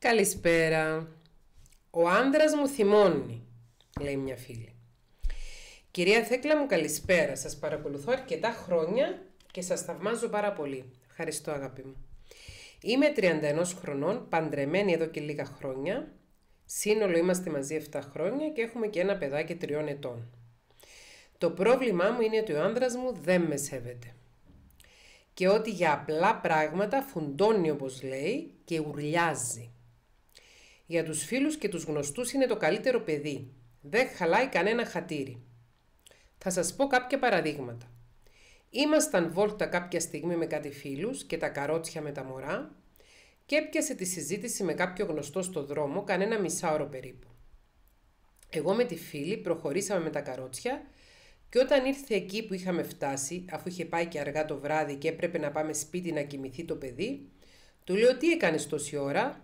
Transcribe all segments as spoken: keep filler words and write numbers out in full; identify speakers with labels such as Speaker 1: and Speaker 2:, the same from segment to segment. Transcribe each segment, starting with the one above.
Speaker 1: Καλησπέρα. Ο άντρας μου θυμώνει, λέει μια φίλη. Κυρία Θέκλα μου, καλησπέρα. Σας παρακολουθώ αρκετά χρόνια και σας θαυμάζω πάρα πολύ. Ευχαριστώ, αγάπη μου. Είμαι τριάντα ένα χρονών, παντρεμένη εδώ και λίγα χρόνια. Σύνολο είμαστε μαζί επτά χρόνια και έχουμε και ένα παιδάκι τριών ετών. Το πρόβλημά μου είναι ότι ο άντρας μου δεν με σέβεται. Και ότι για απλά πράγματα φουντώνει, όπως λέει, και ουρλιάζει. Για τους φίλους και τους γνωστούς είναι το καλύτερο παιδί. Δεν χαλάει κανένα χατήρι. Θα σας πω κάποια παραδείγματα. Ήμασταν βόλτα κάποια στιγμή με κάτι φίλους και τα καρότσια με τα μωρά και έπιασε τη συζήτηση με κάποιο γνωστό στο δρόμο κανένα μισάωρο περίπου. Εγώ με τη φίλη προχωρήσαμε με τα καρότσια και όταν ήρθε εκεί που είχαμε φτάσει, αφού είχε πάει και αργά το βράδυ και έπρεπε να πάμε σπίτι να κοιμηθεί το παιδί, του λέω «Τι έκανες τόση ώρα?»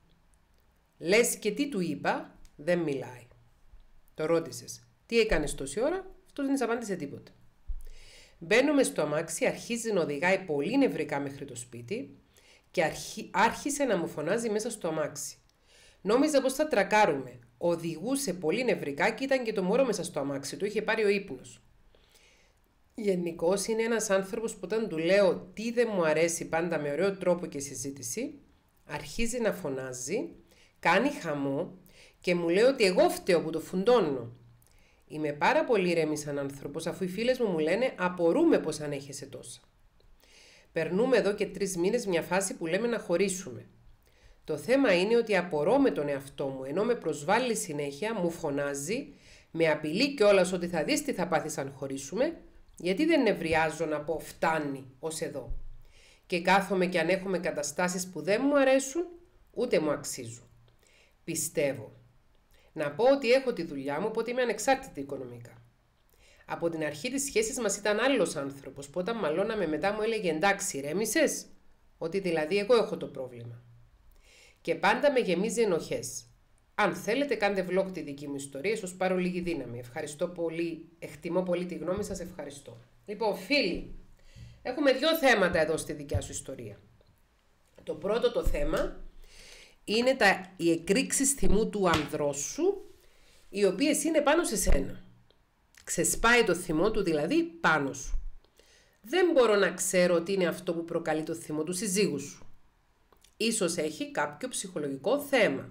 Speaker 1: Λες και τι του είπα, δεν μιλάει. Το ρώτησες, τι έκανες τόση ώρα, αυτός δεν της απάντησε τίποτα. Μπαίνουμε στο αμάξι, αρχίζει να οδηγάει πολύ νευρικά μέχρι το σπίτι και αρχί, άρχισε να μου φωνάζει μέσα στο αμάξι. Νόμιζα πως θα τρακάρουμε. Οδηγούσε πολύ νευρικά και ήταν και το μωρό μέσα στο αμάξι, του είχε πάρει ο ύπνος. Γενικώς είναι ένας άνθρωπος που όταν του λέω τι δεν μου αρέσει πάντα με ωραίο τρόπο και συζήτηση, αρχίζει να φωνάζει, κάνει χαμό και μου λέει ότι εγώ φταίω που το φουντώνω. Είμαι πάρα πολύ ήρεμη σαν άνθρωπος, αφού οι φίλες μου μου λένε απορούμε πως ανέχεσαι τόσα. Περνούμε εδώ και τρεις μήνες μια φάση που λέμε να χωρίσουμε. Το θέμα είναι ότι απορώ με τον εαυτό μου, ενώ με προσβάλλει συνέχεια, μου φωνάζει, με απειλεί κιόλας ότι θα δεις τι θα πάθεις αν χωρίσουμε, γιατί δεν νευριάζω να πω φτάνει ως εδώ. Και κάθομαι και ανέχομαι καταστάσεις που δεν μου αρέσουν, ούτε μου αξίζουν. Πιστεύω. Να πω ότι έχω τη δουλειά μου, οπότε είμαι ανεξάρτητη οικονομικά. Από την αρχή της σχέσης μας ήταν άλλος άνθρωπος, που όταν μαλώναμε μετά μου έλεγε εντάξει, ρέμισες, ότι δηλαδή εγώ έχω το πρόβλημα. Και πάντα με γεμίζει ενοχές. Αν θέλετε, κάντε vlog τη δική μου ιστορία, ίσως πάρω λίγη δύναμη. Ευχαριστώ πολύ, εκτιμώ πολύ τη γνώμη σας, ευχαριστώ. Λοιπόν, φίλοι, έχουμε δύο θέματα εδώ στη δικιά σου ιστορία. Το πρώτο το θέμα είναι τα, οι εκρήξεις θυμού του ανδρός σου, οι οποίες είναι πάνω σε σένα. Ξεσπάει το θυμό του δηλαδή πάνω σου. Δεν μπορώ να ξέρω τι είναι αυτό που προκαλεί το θυμό του συζύγου σου. Ίσως έχει κάποιο ψυχολογικό θέμα.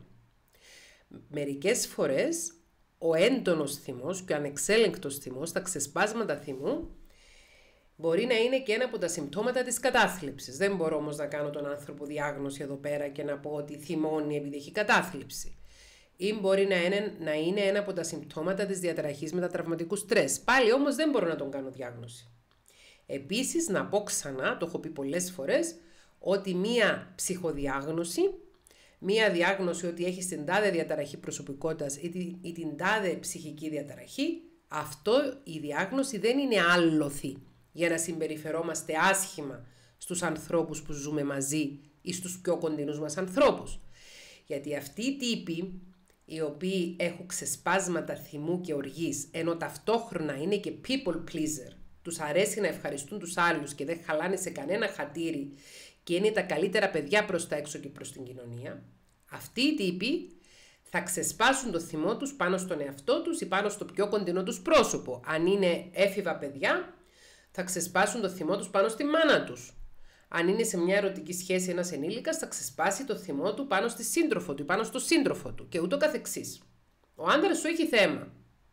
Speaker 1: Μερικές φορές ο έντονος θυμός και ο ανεξέλεγκτος θυμός, τα ξεσπάσματα θυμού, μπορεί να είναι και ένα από τα συμπτώματα της κατάθλιψης. Δεν μπορώ όμως να κάνω τον άνθρωπο διάγνωση εδώ πέρα και να πω ότι θυμώνει επειδή έχει κατάθλιψη. Ή μπορεί να είναι, να είναι ένα από τα συμπτώματα της διαταραχής μετατραυματικού στρες. Πάλι όμως δεν μπορώ να τον κάνω διάγνωση. Επίσης να πω ξανά, το έχω πει πολλές φορές, ότι μία ψυχοδιάγνωση, μία διάγνωση ότι έχει την τάδε διαταραχή προσωπικότητας ή, ή την τάδε ψυχική διαταραχή, αυτό η διάγνωση δεν είναι άλοθη για να συμπεριφερόμαστε άσχημα στους ανθρώπους που ζούμε μαζί ή στους πιο κοντινούς μας ανθρώπους. Γιατί αυτοί οι τύποι, οι οποίοι έχουν ξεσπάσματα θυμού και οργής, ενώ ταυτόχρονα είναι και people pleaser, τους αρέσει να ευχαριστούν τους άλλους και δεν χαλάνε σε κανένα χατήρι και είναι τα καλύτερα παιδιά προς τα έξω και προς την κοινωνία, αυτοί οι τύποι θα ξεσπάσουν το θυμό τους πάνω στον εαυτό τους ή πάνω στο πιο κοντινό τους πρόσωπο. Αν είναι έφηβα παιδιά, θα ξεσπάσουν το θυμό τους πάνω στη μάνα τους. Αν είναι σε μια ερωτική σχέση ένας ενήλικας, θα ξεσπάσει το θυμό του πάνω στη σύντροφο του ή πάνω στο σύντροφο του και ούτω καθεξής. Ο άντρας σου έχει θέμα.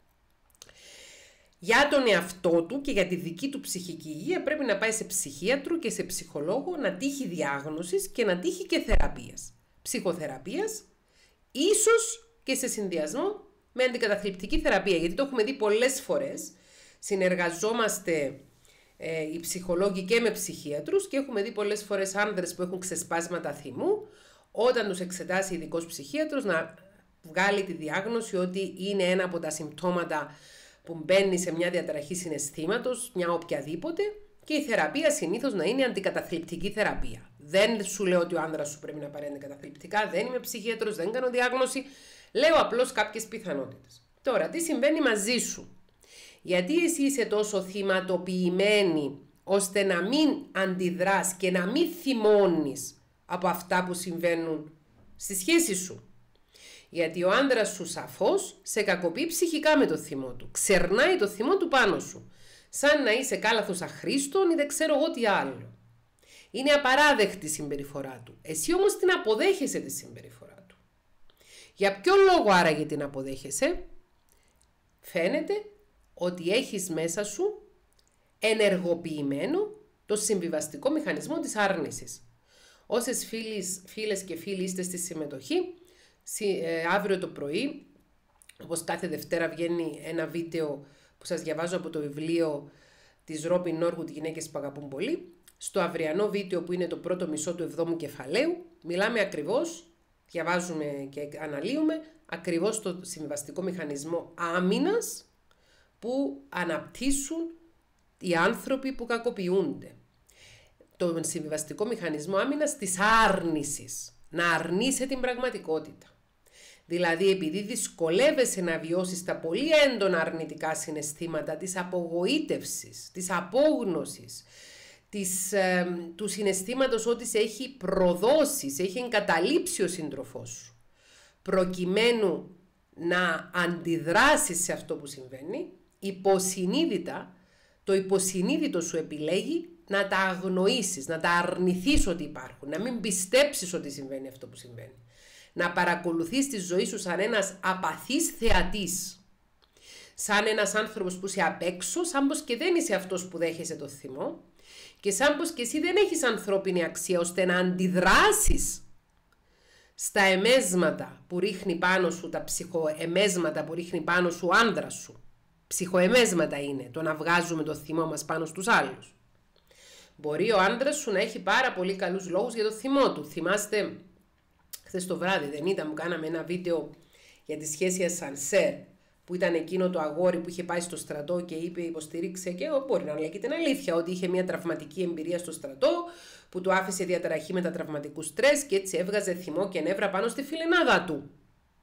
Speaker 1: Για τον εαυτό του και για τη δική του ψυχική υγεία πρέπει να πάει σε ψυχίατρο και σε ψυχολόγο, να τύχει διάγνωσης και να τύχει και θεραπείας. Ψυχοθεραπείας, ίσως και σε συνδυασμό με αντικαταθλιπτική θεραπεία, γιατί το έχουμε δει πολλές φορές. Συνεργαζόμαστε ε, οι ψυχολόγοι και με ψυχίατρους και έχουμε δει πολλές φορές άνδρες που έχουν ξεσπάσματα θυμού, όταν τους εξετάσει ειδικός ψυχίατρος να βγάλει τη διάγνωση ότι είναι ένα από τα συμπτώματα που μπαίνει σε μια διαταραχή συναισθήματος, μια οποιαδήποτε, και η θεραπεία συνήθως να είναι αντικαταθλιπτική θεραπεία. Δεν σου λέω ότι ο άνδρας σου πρέπει να πάρει αντικαταθλιπτικά, δεν είμαι ψυχίατρος, δεν κάνω διάγνωση, λέω απλώς κάποιες πιθανότητες. Τώρα, τι συμβαίνει μαζί σου? Γιατί εσύ είσαι τόσο θυματοποιημένη ώστε να μην αντιδράς και να μην θυμώνεις από αυτά που συμβαίνουν στη σχέση σου. Γιατί ο άντρας σου σαφώς σε κακοποιεί ψυχικά με το θυμό του. Ξερνάει το θυμό του πάνω σου. Σαν να είσαι κάλαθος αχρήστων ή δεν ξέρω εγώ τι άλλο. Είναι απαράδεκτη η συμπεριφορά του. Εσύ όμως την αποδέχεσαι τη συμπεριφορά του. Για ποιο λόγο άραγε την αποδέχεσαι? Φαίνεται ότι έχεις μέσα σου ενεργοποιημένο το συμβιβαστικό μηχανισμό της άρνησης. Όσες φίλες, φίλες και φίλοι είστε στη συμμετοχή, αύριο το πρωί, όπως κάθε Δευτέρα βγαίνει ένα βίντεο που σας διαβάζω από το βιβλίο της Ρόμπιν Νόρβουντ «Γυναίκες που αγαπούν πολύ». Στο αυριανό βίντεο που είναι το πρώτο μισό του εβδόμου κεφαλαίου, μιλάμε ακριβώς, διαβάζουμε και αναλύουμε ακριβώς το συμβιβαστικό μηχανισμό άμυνας που αναπτύσσουν οι άνθρωποι που κακοποιούνται. Το συμβιβαστικό μηχανισμό άμυνας της άρνησης. Να αρνείσαι την πραγματικότητα. Δηλαδή, επειδή δυσκολεύεσαι να βιώσεις τα πολύ έντονα αρνητικά συναισθήματα της απογοήτευσης, της απόγνωσης, της, ε, του συναισθήματος ότι σε έχει προδώσει, σε έχει εγκαταλείψει ο σύντροφός σου, προκειμένου να αντιδράσεις σε αυτό που συμβαίνει, υποσυνείδητα, το υποσυνείδητο σου επιλέγει να τα αγνοήσεις, να τα αρνηθείς ότι υπάρχουν, να μην πιστέψεις ότι συμβαίνει αυτό που συμβαίνει. Να παρακολουθείς τη ζωή σου σαν ένας απαθής θεατής. Σαν ένας άνθρωπος που είσαι απ' έξω, σαν πως και δεν είσαι αυτός που δέχεσαι το θυμό και σαν πως και εσύ δεν έχεις ανθρώπινη αξία ώστε να αντιδράσεις στα εμέσματα που ρίχνει πάνω σου, τα ψυχοεμέσματα που ρίχνει πάνω σου ο άνδρας σου. Ψυχοεμέσματα είναι το να βγάζουμε το θυμό μας πάνω στους άλλους. Μπορεί ο άντρας σου να έχει πάρα πολύ καλούς λόγους για το θυμό του. Θυμάστε, χθες το βράδυ δεν ήταν που κάναμε ένα βίντεο για τη σχέση ασανσέρ, που ήταν εκείνο το αγόρι που είχε πάει στο στρατό και είπε, υποστήριξε, και μπορεί να λέγεται την αλήθεια, ότι είχε μια τραυματική εμπειρία στο στρατό που του άφησε διαταραχή με τα τραυματικού στρες και έτσι έβγαζε θυμό και νεύρα πάνω στη φιλενάδα του.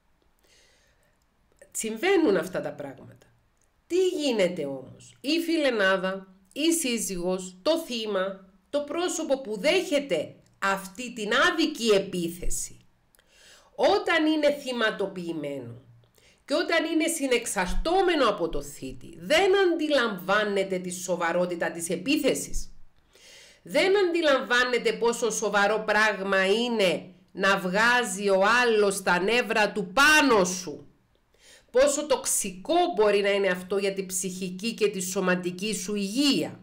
Speaker 1: Συμβαίνουν αυτά τα πράγματα. Τι γίνεται όμως? Η φιλενάδα, η σύζυγος, το θύμα, το πρόσωπο που δέχεται αυτή την άδικη επίθεση, όταν είναι θυματοποιημένο και όταν είναι συνεξαρτώμενο από το θήτη, δεν αντιλαμβάνεται τη σοβαρότητα της επίθεσης. Δεν αντιλαμβάνεται πόσο σοβαρό πράγμα είναι να βγάζει ο άλλος τα νεύρα του πάνω σου. Πόσο τοξικό μπορεί να είναι αυτό για τη ψυχική και τη σωματική σου υγεία.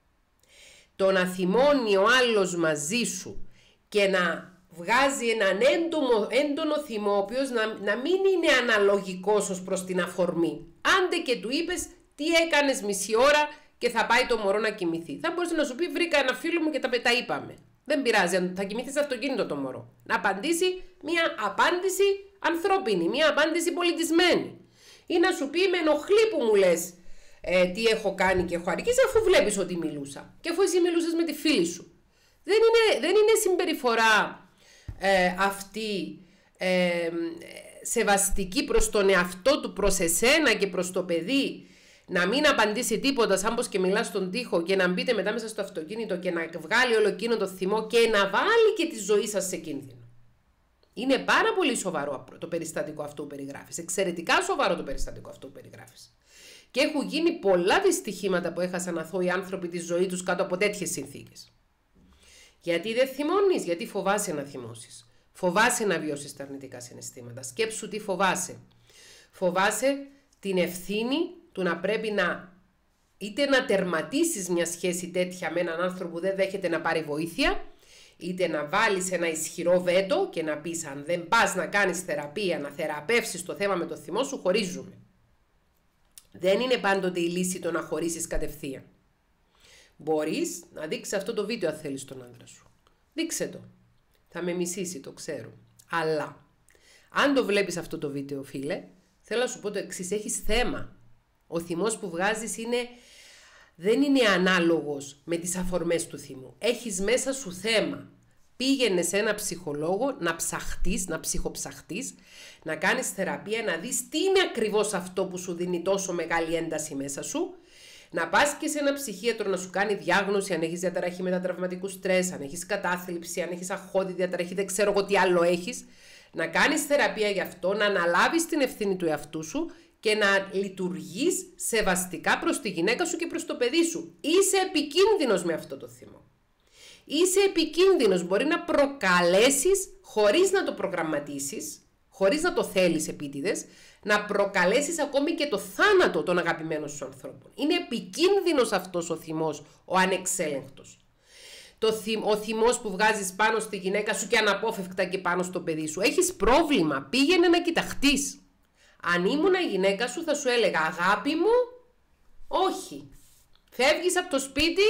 Speaker 1: Το να θυμώνει ο άλλος μαζί σου και να βγάζει έναν έντομο, έντονο θυμό, ο οποίος να, να μην είναι αναλογικός ως προς την αφορμή. Άντε και του είπες τι έκανες μισή ώρα και θα πάει το μωρό να κοιμηθεί. Θα μπορούσε να σου πει, βρήκα ένα φίλο μου και τα, τα είπαμε. Δεν πειράζει, θα κοιμηθεί στο αυτοκίνητο το μωρό. Να απαντήσει μια απάντηση ανθρώπινη, μια απάντηση πολιτισμένη. Ή να σου πει, με ενοχλεί που μου λες ε, τι έχω κάνει και έχω αργήσει, αφού βλέπεις ότι μιλούσα. Και αφού εσύ μιλούσες με τη φίλη σου. Δεν είναι, δεν είναι συμπεριφορά ε, αυτή ε, σεβαστική προς τον εαυτό του, προς εσένα και προς το παιδί, να μην απαντήσει τίποτα, σαν πως και μιλά στον τοίχο, και να μπείτε μετά μέσα στο αυτοκίνητο και να βγάλει όλο εκείνο το θυμό και να βάλει και τη ζωή σας σε κίνδυνο. Είναι πάρα πολύ σοβαρό το περιστατικό αυτό που περιγράφεις. Εξαιρετικά σοβαρό το περιστατικό αυτό που περιγράφεις. Και έχουν γίνει πολλά δυστυχήματα που έχασαν αθώοι άνθρωποι τη ζωή τους κάτω από τέτοιες συνθήκες. Γιατί δεν θυμώνεις? Γιατί φοβάσαι να θυμώσεις. Φοβάσαι να βιώσεις τα αρνητικά συναισθήματα. Σκέψου τι φοβάσαι. Φοβάσαι την ευθύνη του να πρέπει να είτε να τερματίσεις μια σχέση τέτοια με έναν άνθρωπο που δεν δέχεται να πάρει βοήθεια, είτε να βάλεις ένα ισχυρό βέτο και να πεις, αν δεν πας να κάνεις θεραπεία, να θεραπεύσεις το θέμα με το θυμό σου, χωρίζουμε. Δεν είναι πάντοτε η λύση το να χωρίσεις κατευθείαν. Μπορείς να δείξεις αυτό το βίντεο αν θέλεις τον άντρα σου. Δείξε το. Θα με μισήσει, το ξέρω. Αλλά, αν το βλέπεις αυτό το βίντεο, φίλε, θέλω να σου πω το εξής, έχεις θέμα. Ο θυμός που βγάζεις είναι, δεν είναι ανάλογος με τις αφορμές του θυμού. Έχεις μέσα σου θέμα. Πήγαινε σε ένα ψυχολόγο να ψαχτείς, να ψυχοψαχτείς, να κάνεις θεραπεία, να δεις τι είναι ακριβώς αυτό που σου δίνει τόσο μεγάλη ένταση μέσα σου. Να πας και σε ένα ψυχίατρο να σου κάνει διάγνωση αν έχεις διαταραχή μετατραυματικού στρες, αν έχεις κατάθλιψη, αν έχεις αχώδη διαταραχή, δεν ξέρω εγώ τι άλλο έχεις. να κάνεις θεραπεία γι' αυτό, να αναλάβεις την ευθύνη του εαυτού σου και να λειτουργείς σεβαστικά προς τη γυναίκα σου και προς το παιδί σου. Είσαι επικίνδυνος με αυτό το θυμό. Είσαι επικίνδυνος, μπορεί να προκαλέσεις χωρίς να το προγραμματίσεις, χωρίς να το θέλεις επίτηδες, να προκαλέσεις ακόμη και το θάνατο των αγαπημένων σου ανθρώπων. Είναι επικίνδυνος αυτός ο θυμός, ο ανεξέλεγκτος. Το θυμ, ο θυμός που βγάζεις πάνω στη γυναίκα σου και αναπόφευκτα και πάνω στο παιδί σου. Έχεις πρόβλημα, πήγαινε να κοιταχτείς. Αν ήμουν η γυναίκα σου θα σου έλεγα αγάπη μου, όχι. Φεύγεις από το σπίτι,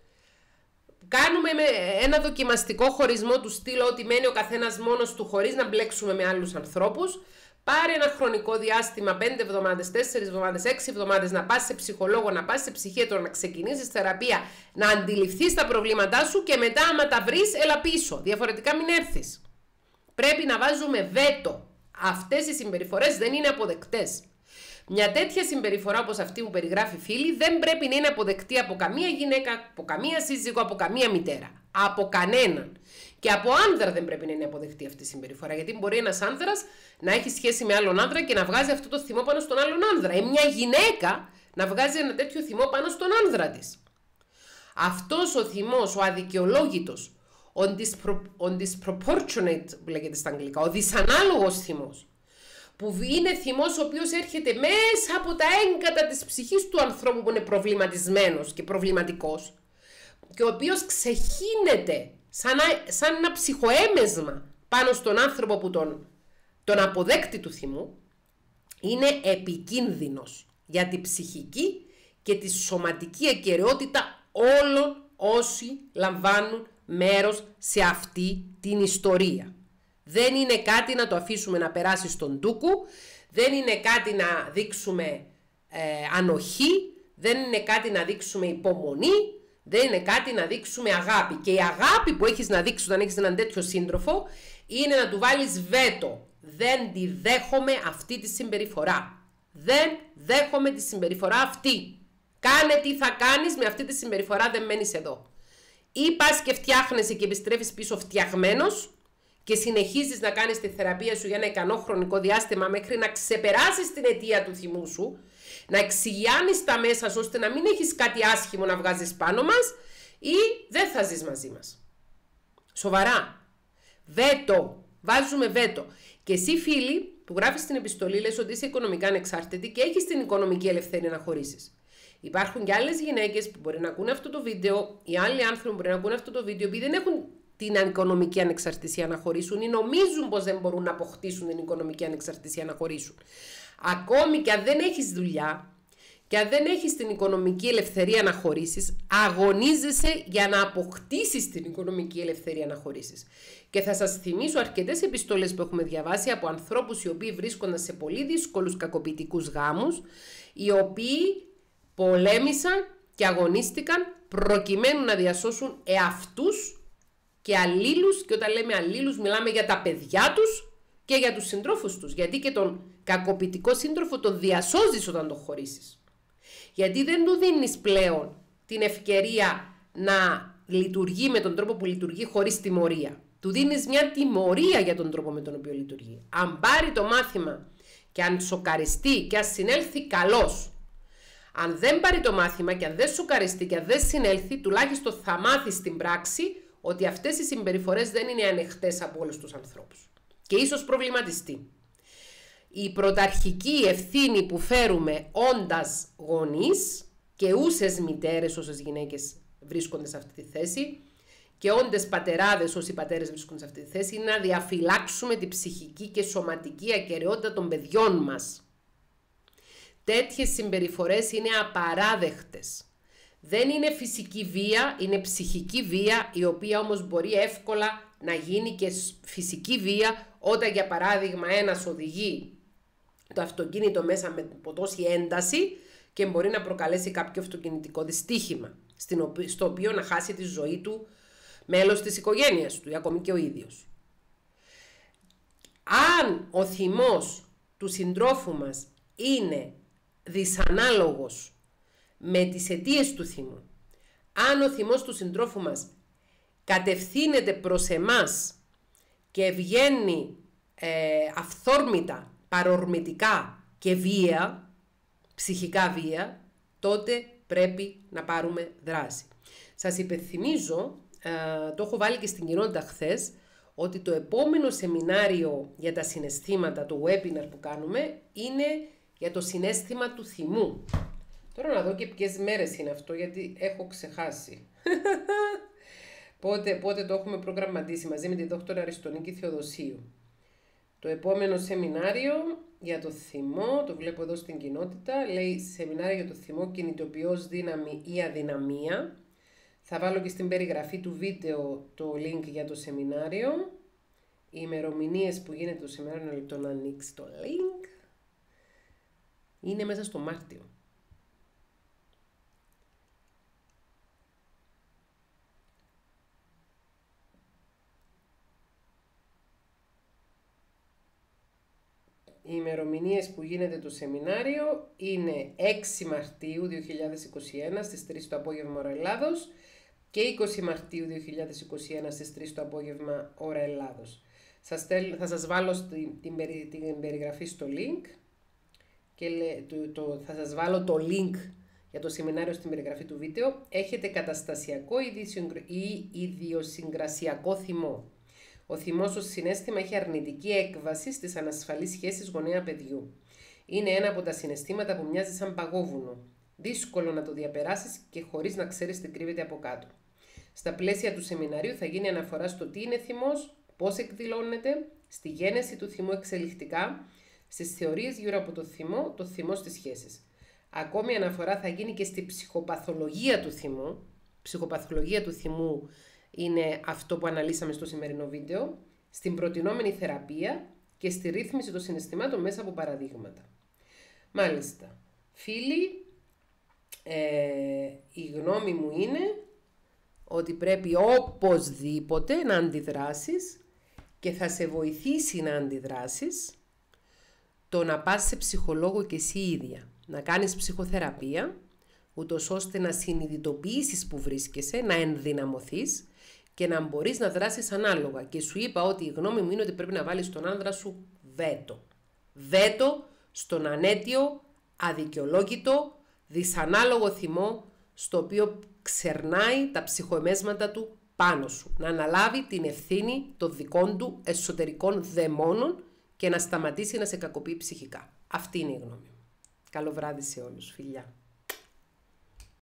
Speaker 1: κάνουμε ένα δοκιμαστικό χωρισμό του στυλ ότι μένει ο καθένας μόνος του χωρίς να μπλέξουμε με άλλους ανθρώπους. Πάρε ένα χρονικό διάστημα, πέντε εβδομάδες, τέσσερις εβδομάδες, έξι εβδομάδες, να πας σε ψυχολόγο, να πας σε ψυχίατρο, να ξεκινήσεις θεραπεία, να αντιληφθείς τα προβλήματά σου και μετά άμα τα βρεις, έλα πίσω. Διαφορετικά μην έρθεις. Πρέπει να βάζουμε βέτο. Αυτές οι συμπεριφορές δεν είναι αποδεκτές. Μια τέτοια συμπεριφορά όπως αυτή που περιγράφει η φίλη δεν πρέπει να είναι αποδεκτή από καμία γυναίκα, από καμία σύζυγο, από καμία μητέρα. Από κανέναν. Και από άνδρα δεν πρέπει να είναι αποδεκτή αυτή η συμπεριφορά. Γιατί μπορεί ένας άνδρας να έχει σχέση με άλλον άνδρα και να βγάζει αυτό το θυμό πάνω στον άλλον άνδρα. Ή μια γυναίκα να βγάζει ένα τέτοιο θυμό πάνω στον άνδρα της. Αυτός ο θυμός, ο αδικαιολόγητος, ο, dispro, ο disproportionate, που λέγεται στα αγγλικά, ο δυσανάλογος θυμός, που είναι θυμός ο οποίος έρχεται μέσα από τα έγκατα της ψυχής του ανθρώπου που είναι προβληματισμένος και προβληματικός και ο οποίος ξεχύνεται σαν, σαν ένα ψυχοέμεσμα πάνω στον άνθρωπο που τον, τον αποδέκτη του θυμού, είναι επικίνδυνος για τη ψυχική και τη σωματική ακεραιότητα όλων όσοι λαμβάνουν μέρος σε αυτή την ιστορία. Δεν είναι κάτι να το αφήσουμε να περάσει στον ντούκου, δεν είναι κάτι να δείξουμε ε, ανοχή, δεν είναι κάτι να δείξουμε υπομονή, δεν είναι κάτι να δείξουμε αγάπη. Και η αγάπη που έχεις να δείξεις όταν έχεις έναν τέτοιο σύντροφο είναι να του βάλεις βέτο. Δεν τη δέχομαι αυτή τη συμπεριφορά. Δεν δέχομαι τη συμπεριφορά αυτή. Κάνε τι θα κάνεις με αυτή τη συμπεριφορά, δεν μένεις εδώ. Ή πας και φτιάχνεσαι και επιστρέφεις πίσω φτιαγμένος και συνεχίζεις να κάνεις τη θεραπεία σου για ένα ικανό χρονικό διάστημα μέχρι να ξεπεράσεις την αιτία του θυμού σου, να εξηγιάνεις τα μέσα σου ώστε να μην έχεις κάτι άσχημο να βγάζεις πάνω μας ή δεν θα ζεις μαζί μας. Σοβαρά. Βέτο. Βάζουμε βέτο. Και εσύ φίλοι που γράφεις την επιστολή λες ότι είσαι οικονομικά ανεξάρτητη και έχεις την οικονομική ελευθερία να χωρίσεις. Υπάρχουν και άλλες γυναίκες που μπορεί να ακούνε αυτό το βίντεο, οι άλλοι άνθρωποι που μπορεί να ακούνε αυτό το βίντεο επειδή δεν έχουν την οικονομική ανεξαρτησία να χωρίσουν ή νομίζουν πως δεν μπορούν να αποκτήσουν την οικονομική ανεξαρτησία να χωρίσουν. Ακόμη και αν δεν έχεις δουλειά και αν δεν έχεις την οικονομική ελευθερία να χωρίσεις, αγωνίζεσαι για να αποκτήσεις την οικονομική ελευθερία να χωρίσεις. Και θα σας θυμίσω αρκετές επιστολές που έχουμε διαβάσει από ανθρώπους οι οποίοι βρίσκονταν σε πολύ δύσκολους κακοποιητικούς γάμους, οι οποίοι πολέμησαν και αγωνίστηκαν προκειμένου να διασώσουν εαυτούς και αλλήλους, και όταν λέμε αλλήλους μιλάμε για τα παιδιά τους και για τους συντρόφους τους, γιατί και τον κακοποιητικό σύντροφο τον διασώζεις όταν τον χωρίσεις. Γιατί δεν του δίνεις πλέον την ευκαιρία να λειτουργεί με τον τρόπο που λειτουργεί χωρίς τιμωρία. Του δίνεις μια τιμωρία για τον τρόπο με τον οποίο λειτουργεί. Αν πάρει το μάθημα και αν σοκαριστεί και αν συνέλθει, καλώς. Αν δεν πάρει το μάθημα και αν δεν σοκαριστεί και αν δεν συνέλθει, τουλάχιστον θα μάθει στην πράξη ότι αυτές οι συμπεριφορές δεν είναι ανεχτές από όλους τους ανθρώπους. Και ίσως προβληματιστεί. Η πρωταρχική ευθύνη που φέρουμε όντας γονείς και ούσες μητέρες όσες γυναίκες βρίσκονται σε αυτή τη θέση και όντες πατεράδες όσοι πατέρες βρίσκονται σε αυτή τη θέση είναι να διαφυλάξουμε την ψυχική και σωματική ακεραιότητα των παιδιών μας. Τέτοιες συμπεριφορές είναι απαράδεκτες. Δεν είναι φυσική βία, είναι ψυχική βία, η οποία όμως μπορεί εύκολα να γίνει και φυσική βία όταν για παράδειγμα ένας οδηγεί το αυτοκίνητο μέσα με τόση ένταση και μπορεί να προκαλέσει κάποιο αυτοκινητικό δυστύχημα, στο οποίο να χάσει τη ζωή του μέλος της οικογένειας του ή ακόμη και ο ίδιος. Αν ο θυμός του συντρόφου μας είναι δυσανάλογος με τις αιτίες του θυμού, αν ο θυμός του συντρόφου μας κατευθύνεται προς εμάς και βγαίνει ε, αυθόρμητα, παρορμητικά και βία, ψυχικά βία, τότε πρέπει να πάρουμε δράση. Σας υπενθυμίζω, ε, το έχω βάλει και στην κοινότητα χθες, ότι το επόμενο σεμινάριο για τα συναισθήματα, το webinar που κάνουμε, είναι για το συναίσθημα του θυμού. Τώρα να δω και ποιες μέρες είναι αυτό, γιατί έχω ξεχάσει. πότε, πότε το έχουμε προγραμματίσει μαζί με τη δόκτωρα Αριστονίκη Θεοδοσίου. Το επόμενο σεμινάριο για το θυμό, το βλέπω εδώ στην κοινότητα, λέει σεμινάριο για το θυμό, κινητοποιώς δύναμη ή αδυναμία. Θα βάλω και στην περιγραφή του βίντεο το link για το σεμινάριο. Οι ημερομηνίες που γίνεται το σεμινάριο, ένα λεπτό να ανοίξει το link. Είναι μέσα στο Μάρτιο. Οι ημερομηνίες που γίνεται το σεμινάριο είναι έξι Μαρτίου δύο χιλιάδες είκοσι ένα στις τρεις το απόγευμα ώρα Ελλάδος και είκοσι Μαρτίου δύο χιλιάδες είκοσι ένα στις τρεις το απόγευμα ώρα Ελλάδος. Σας τελ, θα σας βάλω στην, την, περι, την περιγραφή στο link και το, το, θα σας βάλω το link για το σεμινάριο στην περιγραφή του βίντεο. Έχετε καταστασιακό ή ιδιοσυγκρασιακό θυμό. Ο θυμός ως συναίσθημα έχει αρνητική έκβαση στις ανασφαλείς σχέσεις γονέα-παιδιού. Είναι ένα από τα συναισθήματα που μοιάζει σαν παγόβουνο. Δύσκολο να το διαπεράσεις και χωρίς να ξέρεις τι κρύβεται από κάτω. Στα πλαίσια του σεμιναρίου θα γίνει αναφορά στο τι είναι θυμός, πώς εκδηλώνεται, στη γένεση του θυμού εξελιχτικά, στις θεωρίες γύρω από το θυμό, το θυμό στις σχέσεις. Ακόμη αναφορά θα γίνει και στη ψυχοπαθολογία του θυμού. Ψυχοπαθολογία του θυμού είναι αυτό που αναλύσαμε στο σημερινό βίντεο, στην προτινόμενη θεραπεία και στη ρύθμιση των συναισθημάτων μέσα από παραδείγματα. Μάλιστα, φίλοι, ε, η γνώμη μου είναι ότι πρέπει οπωσδήποτε να αντιδράσεις και θα σε βοηθήσει να αντιδράσεις το να πας σε ψυχολόγο και εσύ ίδια, να κάνεις ψυχοθεραπεία, ούτως ώστε να συνειδητοποιήσεις που βρίσκεσαι, να ενδυναμωθείς και να μπορείς να δράσεις ανάλογα. Και σου είπα ότι η γνώμη μου είναι ότι πρέπει να βάλεις τον άνδρα σου βέτο. Βέτο στον ανέτιο, αδικαιολόγητο, δυσανάλογο θυμό, στο οποίο ξερνάει τα ψυχοεμέσματα του πάνω σου. Να αναλάβει την ευθύνη των δικών του εσωτερικών δαιμόνων και να σταματήσει να σε κακοποιεί ψυχικά. Αυτή είναι η γνώμη μου. Καλό βράδυ σε όλους, φιλιά.